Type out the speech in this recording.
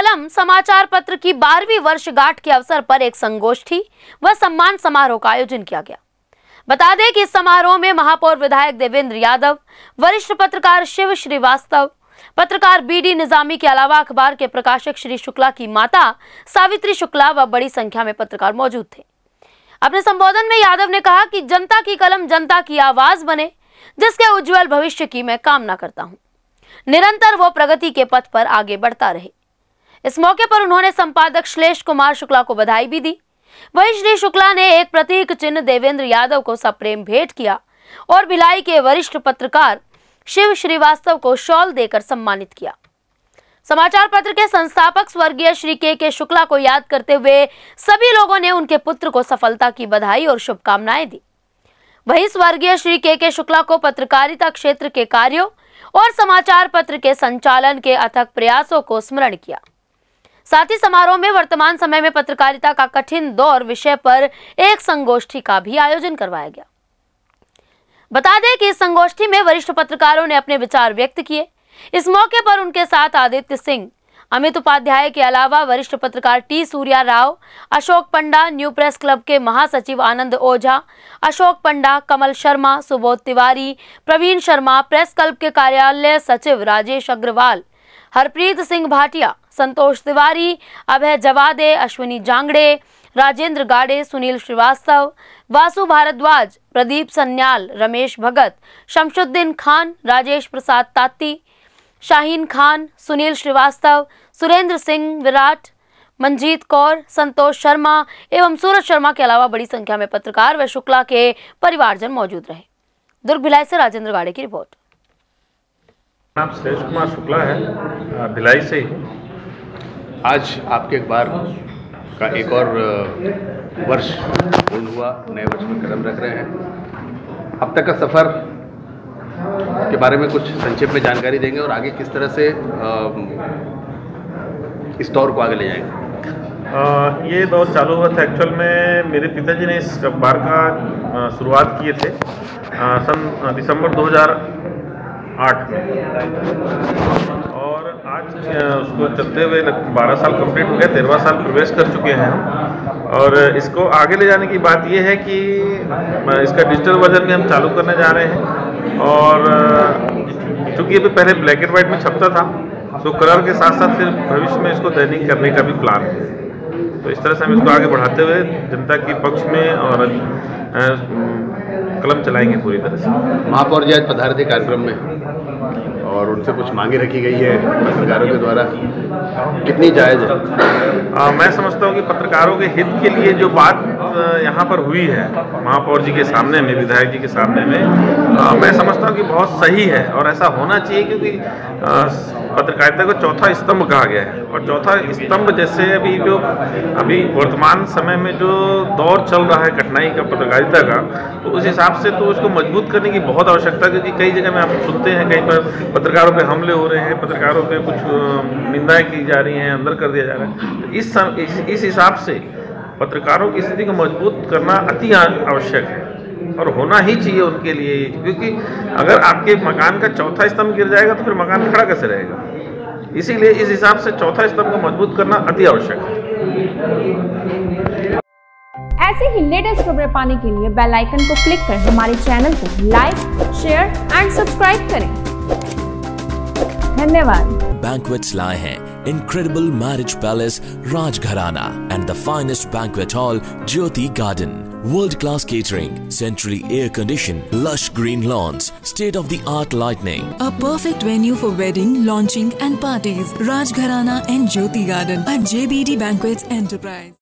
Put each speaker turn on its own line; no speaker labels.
कलम समाचार पत्र की 12वीं वर्षगांठ के अवसर पर एक संगोष्ठी व सम्मान समारोह का आयोजन किया गया। बता दें कि इस समारोह में महापौर विधायक देवेंद्र यादव, वरिष्ठ पत्रकार शिव श्रीवास्तव, पत्रकार बीडी निजामी के अलावा अखबार के प्रकाशक श्री शुक्ला की माता सावित्री शुक्ला व बड़ी संख्या में पत्रकार मौजूद थे। अपने संबोधन में यादव ने कहा कि जनता की कलम जनता की आवाज बने, जिसके उज्जवल भविष्य की मैं कामना करता हूं। निरंतर वो प्रगति के पथ पर आगे बढ़ता रहे। इस मौके पर उन्होंने संपादक श्लेष कुमार शुक्ला को बधाई भी दी। वहीं श्री शुक्ला ने एक प्रतीक चिन्ह देवेंद्र यादव को सप्रेम भेंट किया और भिलाई के वरिष्ठ पत्रकार शिव श्रीवास्तव को शॉल देकर सम्मानित किया। समाचार पत्र के संस्थापक स्वर्गीय श्री के शुक्ला को याद करते हुए सभी लोगों ने उनके पुत्र को सफलता की बधाई और शुभकामनाएं दी। वहीं स्वर्गीय श्री के शुक्ला को पत्रकारिता क्षेत्र के कार्यों और समाचार पत्र के संचालन के अथक प्रयासों को स्मरण किया। साथ ही समारोह में वर्तमान समय में पत्रकारिता का कठिन दौर विषय पर एक संगोष्ठी का भी आयोजन करवाया गया। बता दें कि इस संगोष्ठी में वरिष्ठ पत्रकारों ने अपने विचार व्यक्त किए। इस मौके पर उनके साथ आदित्य सिंह, अमित उपाध्याय के अलावा वरिष्ठ पत्रकार T Surya Rao, Ashok Panda, new press club के महासचिव आनंद ओझा, अशोक पंडा, कमल शर्मा, सुबोध तिवारी, प्रवीण शर्मा, प्रेस क्लब के कार्यालय सचिव राजेश अग्रवाल, हरप्रीत सिंह भाटिया, संतोष तिवारी, अभय जवादे, अश्विनी जांगड़े, राजेंद्र गाड़े, सुनील श्रीवास्तव, वासु भारद्वाज, प्रदीप सन्याल, रमेश भगत, शमशुद्दीन खान, राजेश प्रसाद ताती, शाहीन खान, सुनील श्रीवास्तव, सुरेंद्र सिंह विराट, मंजीत कौर, संतोष शर्मा एवं सूरज शर्मा के अलावा बड़ी संख्या में पत्रकार व शुक्ला के परिवारजन मौजूद रहे। दुर्ग भिलाई से राजेंद्र गाड़े की रिपोर्ट।
नाम श्लेष कुमार शुक्ला है, भिलाई से ही।
आज आपके अखबार का एक और वर्ष पूर्ण हुआ, नए वर्ष में कदम रख रहे हैं। अब तक का सफ़र के बारे में कुछ संक्षेप में जानकारी देंगे और आगे किस तरह से इस दौर को आगे ले जाएंगे।
ये दौर चालू हुआ था, एक्चुअल में मेरे पिताजी ने इस अखबार का शुरुआत किए थे सन दिसंबर 2008 में, और आज उसको चलते हुए 12 साल कंप्लीट हो गया, 13वां साल प्रवेश कर चुके हैं हम। और इसको आगे ले जाने की बात ये है कि इसका डिजिटल वर्जन भी हम चालू करने जा रहे हैं। और चूँकि अभी पहले ब्लैक एंड वाइट में छपता था, तो कलर के साथ साथ फिर भविष्य में इसको दैनिक करने का भी प्लान है। तो इस तरह से हम इसको आगे बढ़ाते हुए जनता के पक्ष में और कलम चलाएंगे पूरी तरह से।
महापौर जी आज पधारे थे कार्यक्रम में और उनसे कुछ मांगे रखी गई है पत्रकारों के द्वारा, कितनी जायज़ है?
मैं समझता हूँ कि पत्रकारों के हित के लिए जो बात यहाँ पर हुई है महापौर जी के सामने में, विधायक जी के सामने में, मैं समझता हूँ कि बहुत सही है और ऐसा होना चाहिए, क्योंकि पत्रकारिता को चौथा स्तंभ कहा गया है। और चौथा स्तंभ जैसे अभी वर्तमान समय में जो दौर चल रहा है कठिनाई का पत्रकारिता का, तो उस हिसाब से तो उसको मजबूत करने की बहुत आवश्यकता है। क्योंकि कई जगह में आप सुनते हैं कहीं पर पत्रकारों पे हमले हो रहे हैं, पत्रकारों पे कुछ निंदाएं की जा रही हैं, अंदर कर दिया जा रहा है। इस हिसाब से पत्रकारों की स्थिति को मजबूत करना अति आवश्यक है और होना ही चाहिए उनके लिए, क्योंकि अगर आपके मकान का चौथा स्तंभ गिर जाएगा तो फिर मकान खड़ा कैसे रहेगा। इसीलिए इस हिसाब से चौथा स्तंभ को मजबूत करना अति आवश्यक है।
ऐसे ही लेटेस्ट खबरें पाने के लिए बेल आइकन को क्लिक कर हमारे चैनल को लाइक, शेयर एंड सब्सक्राइब करें। धन्यवाद।
Banquets lie हैं Incredible Marriage Palace Rajgharana and the finest banquet hall Jyoti Garden. World-class catering, centrally air-conditioned, lush green lawns, state-of-the-art lighting.
A perfect venue for wedding, launching and parties. Rajgharana and Jyoti Garden at JBD Banquets Enterprise.